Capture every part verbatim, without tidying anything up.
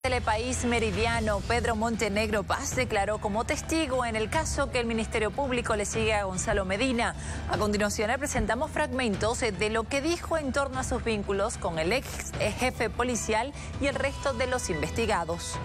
Telepaís Meridiano, Pedro Montenegro Paz declaró como testigo en el caso que el Ministerio Público le sigue a Gonzalo Medina. A continuación le presentamos fragmentos de lo que dijo en torno a sus vínculos con el ex jefe policial y el resto de los investigados.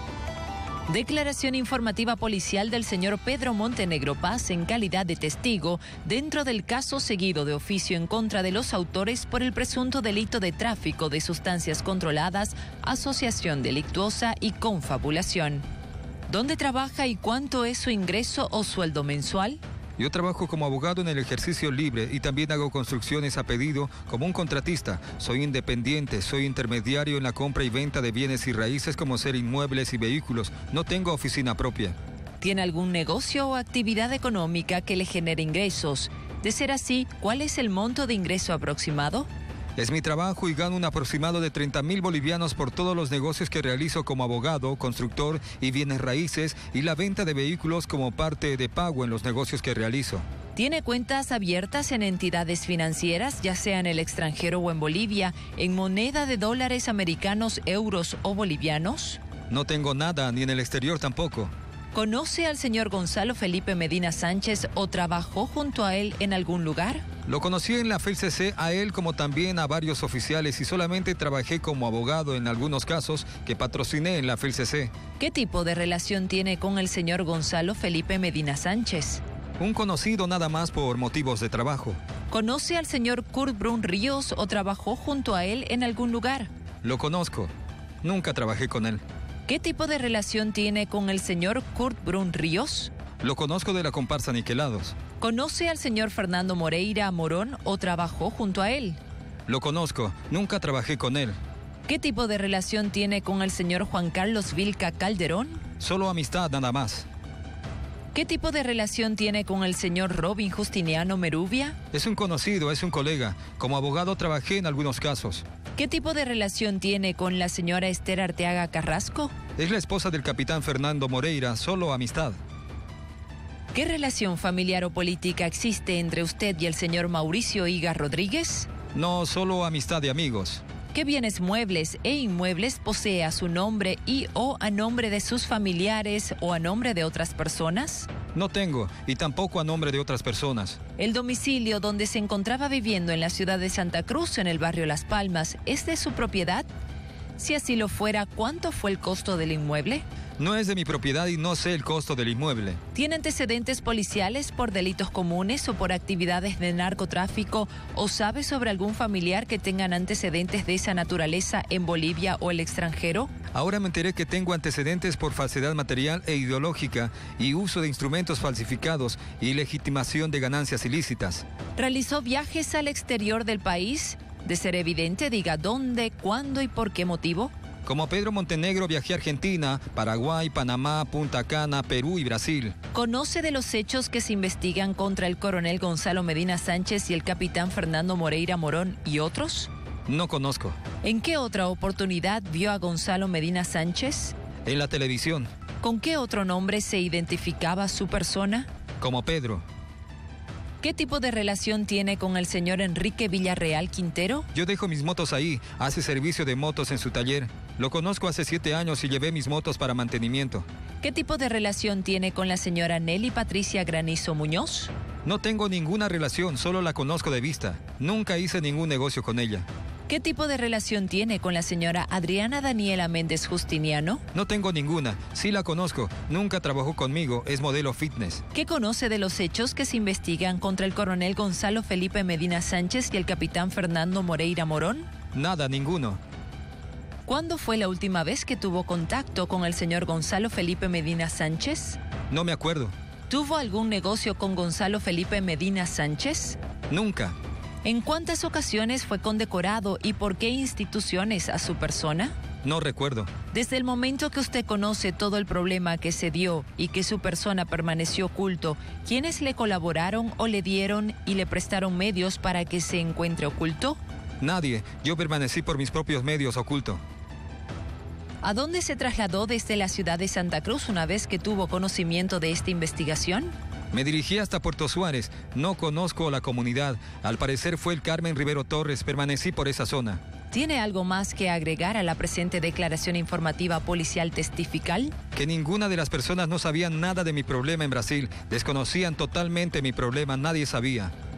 Declaración informativa policial del señor Pedro Montenegro Paz en calidad de testigo dentro del caso seguido de oficio en contra de los autores por el presunto delito de tráfico de sustancias controladas, asociación delictuosa y confabulación. ¿Dónde trabaja y cuánto es su ingreso o sueldo mensual? Yo trabajo como abogado en el ejercicio libre y también hago construcciones a pedido como un contratista. Soy independiente, soy intermediario en la compra y venta de bienes y raíces como ser inmuebles y vehículos. No tengo oficina propia. ¿Tiene algún negocio o actividad económica que le genere ingresos? De ser así, ¿cuál es el monto de ingreso aproximado? Es mi trabajo y gano un aproximado de treinta mil bolivianos por todos los negocios que realizo como abogado, constructor y bienes raíces y la venta de vehículos como parte de pago en los negocios que realizo. ¿Tiene cuentas abiertas en entidades financieras, ya sea en el extranjero o en Bolivia, en moneda de dólares americanos, euros o bolivianos? No tengo nada, ni en el exterior tampoco. ¿Conoce al señor Gonzalo Felipe Medina Sánchez o trabajó junto a él en algún lugar? Lo conocí en la F E L C C a él como también a varios oficiales y solamente trabajé como abogado en algunos casos que patrociné en la F E L C C. ¿Qué tipo de relación tiene con el señor Gonzalo Felipe Medina Sánchez? Un conocido nada más por motivos de trabajo. ¿Conoce al señor Kurt Brun Ríos o trabajó junto a él en algún lugar? Lo conozco. Nunca trabajé con él. ¿Qué tipo de relación tiene con el señor Kurt Brun Ríos? Lo conozco de la comparsa Niquelados. ¿Conoce al señor Fernando Moreira Morón o trabajó junto a él? Lo conozco. Nunca trabajé con él. ¿Qué tipo de relación tiene con el señor Juan Carlos Vilca Calderón? Solo amistad nada más. ¿Qué tipo de relación tiene con el señor Robin Justiniano Merubia? Es un conocido, es un colega. Como abogado trabajé en algunos casos. ¿Qué tipo de relación tiene con la señora Esther Arteaga Carrasco? Es la esposa del capitán Fernando Moreira, solo amistad. ¿Qué relación familiar o política existe entre usted y el señor Mauricio Higa Rodríguez? No, solo amistad de amigos. ¿Qué bienes muebles e inmuebles posee a su nombre y o a nombre de sus familiares o a nombre de otras personas? No tengo, y tampoco a nombre de otras personas. ¿El domicilio donde se encontraba viviendo en la ciudad de Santa Cruz, en el barrio Las Palmas, es de su propiedad? Si así lo fuera, ¿cuánto fue el costo del inmueble? No es de mi propiedad y no sé el costo del inmueble. ¿Tiene antecedentes policiales por delitos comunes o por actividades de narcotráfico? ¿O sabe sobre algún familiar que tengan antecedentes de esa naturaleza en Bolivia o el extranjero? Ahora me enteré que tengo antecedentes por falsedad material e ideológica y uso de instrumentos falsificados y legitimación de ganancias ilícitas. ¿Realizó viajes al exterior del país? De ser evidente, diga dónde, cuándo y por qué motivo. Como Pedro Montenegro viajé a Argentina, Paraguay, Panamá, Punta Cana, Perú y Brasil. ¿Conoce de los hechos que se investigan contra el coronel Gonzalo Medina Sánchez y el capitán Fernando Moreira Morón y otros? No conozco. ¿En qué otra oportunidad vio a Gonzalo Medina Sánchez? En la televisión. ¿Con qué otro nombre se identificaba su persona? Como Pedro. ¿Qué tipo de relación tiene con el señor Enrique Villarreal Quintero? Yo dejo mis motos ahí, hace servicio de motos en su taller. Lo conozco hace siete años y llevé mis motos para mantenimiento. ¿Qué tipo de relación tiene con la señora Nelly Patricia Granizo Muñoz? No tengo ninguna relación, solo la conozco de vista. Nunca hice ningún negocio con ella. ¿Qué tipo de relación tiene con la señora Adriana Daniela Méndez Justiniano? No tengo ninguna. Sí la conozco. Nunca trabajó conmigo. Es modelo fitness. ¿Qué conoce de los hechos que se investigan contra el coronel Gonzalo Felipe Medina Sánchez y el capitán Fernando Moreira Morón? Nada, ninguno. ¿Cuándo fue la última vez que tuvo contacto con el señor Gonzalo Felipe Medina Sánchez? No me acuerdo. ¿Tuvo algún negocio con Gonzalo Felipe Medina Sánchez? Nunca. ¿En cuántas ocasiones fue condecorado y por qué instituciones a su persona? No recuerdo. Desde el momento que usted conoce todo el problema que se dio y que su persona permaneció oculto, ¿quiénes le colaboraron o le dieron y le prestaron medios para que se encuentre oculto? Nadie. Yo permanecí por mis propios medios oculto. ¿A dónde se trasladó desde la ciudad de Santa Cruz una vez que tuvo conocimiento de esta investigación? Me dirigí hasta Puerto Suárez. No conozco la comunidad. Al parecer fue el Carmen Rivero Torres. Permanecí por esa zona. ¿Tiene algo más que agregar a la presente declaración informativa policial testifical? Que ninguna de las personas no sabían nada de mi problema en Brasil. Desconocían totalmente mi problema, nadie sabía.